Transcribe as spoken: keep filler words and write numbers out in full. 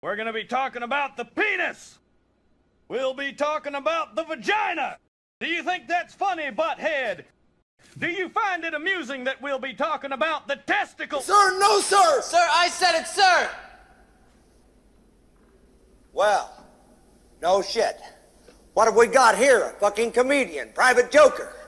We're going to be talking about the penis. We'll be talking about the vagina. Do you think that's funny, butthead? Do you find it amusing that we'll be talking about the testicles? Sir, no, sir! Sir, I said it, sir! Well, no shit. What have we got here? A fucking comedian, private joker.